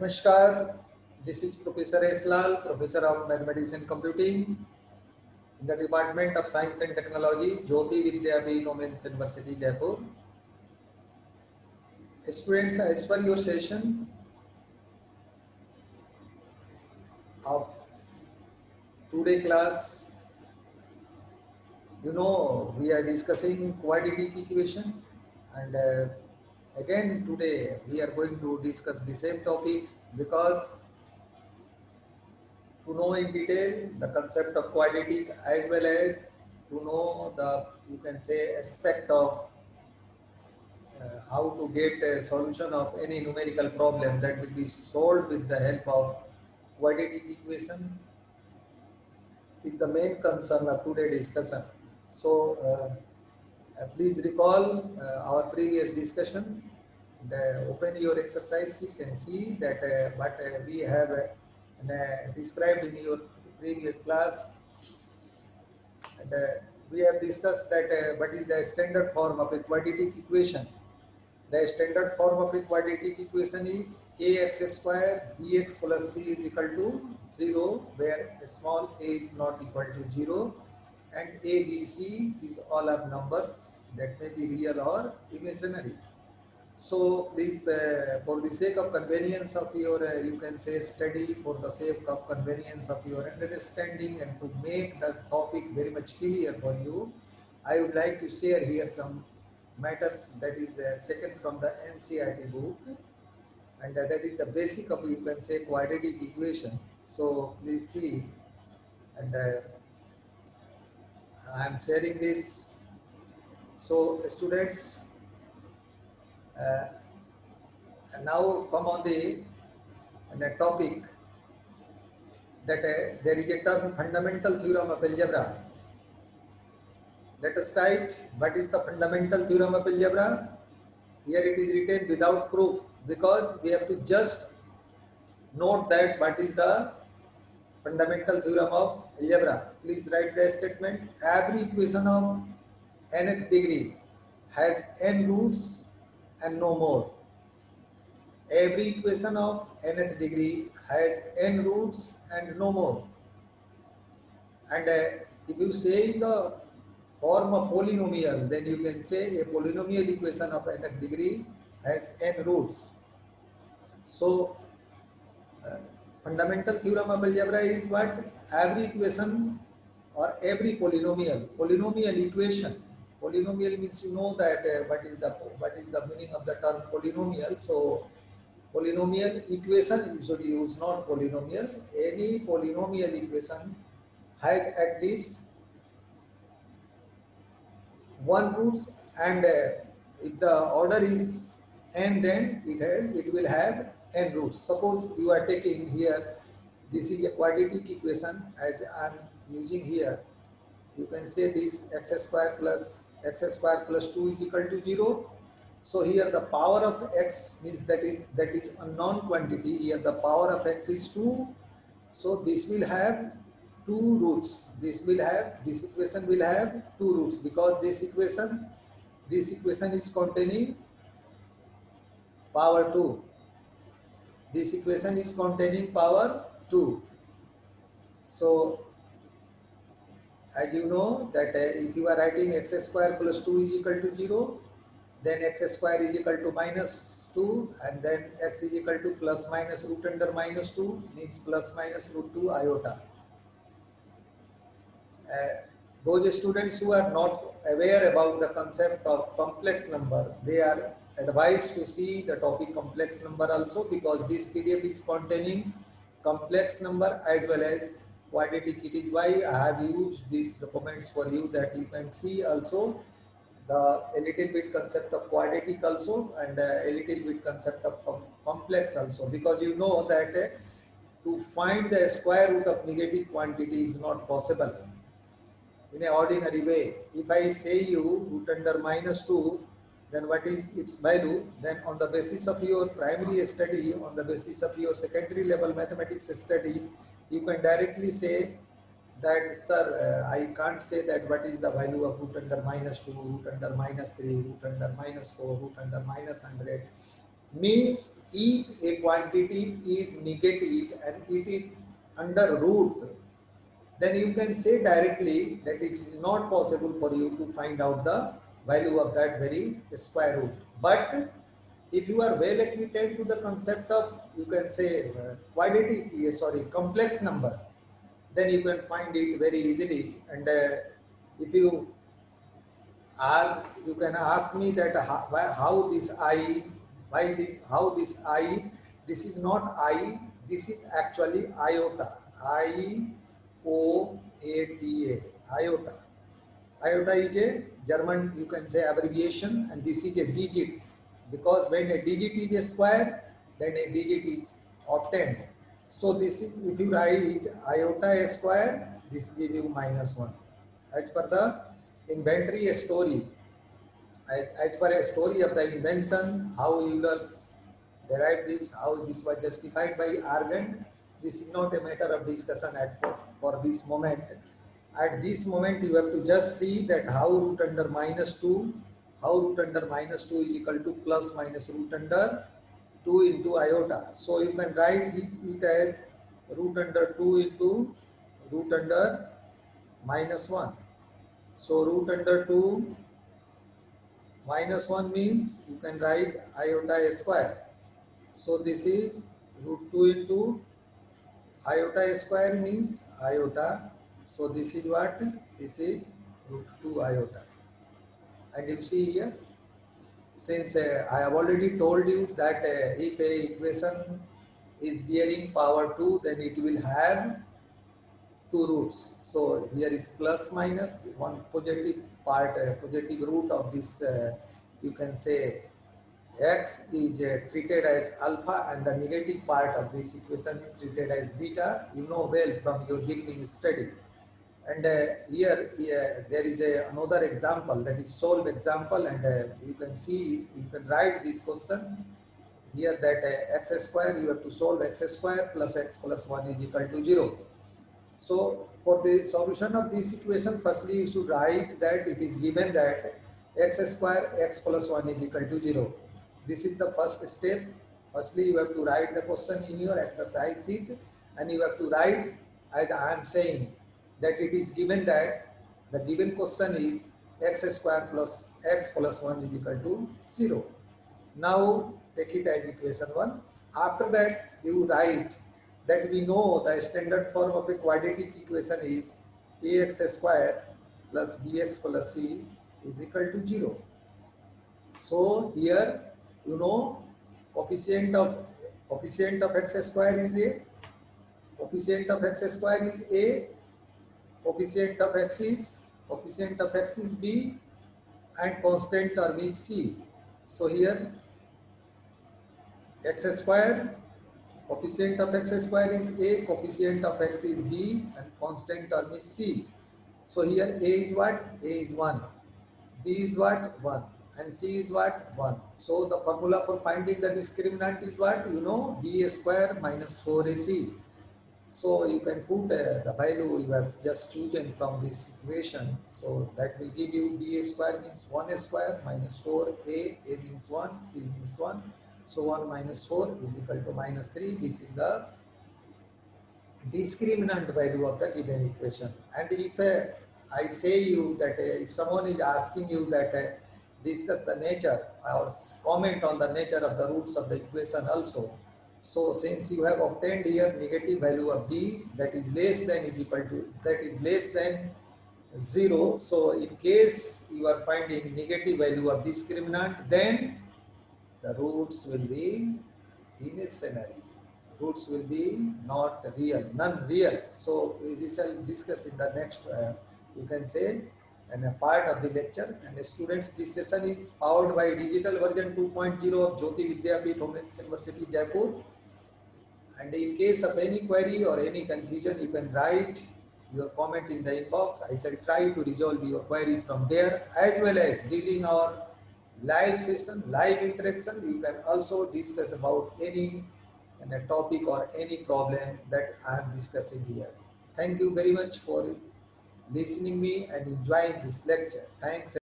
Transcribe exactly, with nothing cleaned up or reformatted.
Namaskar, this is Professor S. Lal, Professor of Mathematics and Computing in the Department of Science and Technology, Jyoti Vidyapeeth Women's University, Jaipur. Students, as per your session of today class, you know we are discussing quadratic equation, and uh, again today we are going to discuss the same topic because to know in detail the concept of quadratic as well as to know the, you can say, aspect of uh, how to get a solution of any numerical problem that will be solved with the help of quadratic equation is the main concern of today's discussion. So uh, uh, please recall uh, our previous discussion. The, open your exercise sheet and see that uh, what uh, we have uh, uh, described in your previous class. And uh, we have discussed that uh, what is the standard form of a quadratic equation. The standard form of a quadratic equation is ax square bx plus c is equal to zero, where small a is not equal to zero, and a, b, c is all are numbers that may be real or imaginary. So please, uh, for the sake of convenience of your, uh, you can say, study, for the sake of convenience of your understanding, and to make the topic very much clear for you, I would like to share here some matters that is uh, taken from the N C E R T book, and uh, that is the basic of, you can say, quadratic equation. So please see, and uh, I am sharing this. So students, uh, now come on the, the topic that uh, there is a term fundamental theorem of algebra. Let us write what is the fundamental theorem of algebra. Here it is written without proof because we have to just note that what is the fundamental theorem of algebra. Please write the statement. Every equation of nth degree has n roots and no more. Every equation of nth degree has n roots and no more. And uh, if you say in the form of polynomial, then you can say a polynomial equation of nth degree has n roots. So uh, fundamental theorem of algebra is what? Every equation or every polynomial, polynomial equation. Polynomial means, you know that uh, what is the what is the meaning of the term polynomial. So polynomial equation you should use, not polynomial. Any polynomial equation has at least one roots, and uh, if the order is n, then it has it will have n roots. Suppose you are taking here, this is a quadratic equation as I am using here. You can say this x square plus x square plus two is equal to zero. So here the power of x means that is that is a non quantity. Here the power of x is two. So this will have two roots. This will have, this equation will have two roots because this equation, this equation is containing power two. This equation is containing power two. So as you know that uh, if you are writing x square plus two is equal to zero, then x square is equal to minus two, and then x is equal to plus minus root under minus two, means plus minus root two iota. Uh, those students who are not aware about the concept of complex number, they are advised to see the topic complex number also, because this P D F is containing complex number as well as quadratic. It is why I have used these documents for you, that you can see also the a little bit concept of quadratic also, and a little bit concept of com complex also, because you know that uh, to find the square root of negative quantity is not possible in an ordinary way. If I say you root under minus two, then what is its value? Then on the basis of your primary study, on the basis of your secondary level mathematics study, you can directly say that, sir, uh, I can't say that what is the value of root under minus two, root under minus three, root under minus four, root under minus one hundred. Means if a quantity is negative and it is under root, then you can say directly that it is not possible for you to find out the value of that very square root. But if you are well acquainted to the concept of, you can say, uh, quadratic, uh, sorry, complex number, then you can find it very easily. And uh, if you are, you can ask me that how, why, how this I, why this, how this I, this is not I, this is actually iota, I O A T A, iota. Iota is a German, you can say, abbreviation, and this is a digit, because when a digit is a square, then a digit is obtained. So this is, if you write iota a square, this give you minus one. As per the inventory story, as, as per a story of the invention, how Euler's derived this, how this was justified by Argand, this is not a matter of discussion at for, for this moment. At this moment, you have to just see that how root under minus two, how root under minus two is equal to plus minus root under two into iota. So you can write it, it as root under two into root under minus one. So root under two minus one means you can write iota square. So this is root two into iota square means iota. So this is what? This is root two iota. And you see here, since uh, I have already told you that uh, if a equation is bearing power two, then it will have two roots. So here is plus minus, one positive part, uh, positive root of this, uh, you can say, x is uh, treated as alpha, and the negative part of this equation is treated as beta. You know well from your beginning study. And uh, here uh, there is a, another example, that is solved example, and uh, you can see, you can write this question here that uh, x square, you have to solve x square plus x plus one is equal to zero. So for the solution of this equation, firstly you should write that it is given that x square x plus one is equal to zero. This is the first step. Firstly you have to write the question in your exercise sheet, and you have to write, as I am saying, that it is given that the given question is x square plus x plus one is equal to zero. Now take it as equation one. After that you write that we know the standard form of a quadratic equation is ax square plus bx plus c is equal to zero. So here you know coefficient of coefficient of x square is a, coefficient of x square is a, coefficient of x is, coefficient of x is b, and constant term is c. So here x square, coefficient of x square is a, coefficient of x is b, and constant term is c. So here a is what? A is one, b is what? one, and c is what? one. So the formula for finding the discriminant is what? You know, b square minus four a c. So you can put uh, the value you have just chosen from this equation. So that will give you b square means one square minus four a, a means one, c means one. So one minus four is equal to minus three. This is the discriminant value of the given equation. And if uh, I say you that uh, if someone is asking you that uh, discuss the nature or comment on the nature of the roots of the equation also. So since you have obtained here negative value of d, that is less than is equal to, that is less than zero. So in case you are finding negative value of discriminant, then the roots will be imaginary. Roots will be not real, non-real. So we shall discuss in the next, uh, you can say, and a part of the lecture. And the students, this session is powered by digital version two point oh of Jyoti Vidyapeeth Women's University, Jaipur. And in case of any query or any confusion, you can write your comment in the inbox. I shall try to resolve your query from there, as well as during our live session, live interaction. You can also discuss about any and a topic or any problem that I am discussing here. Thank you very much for listening me and enjoying this lecture. Thanks.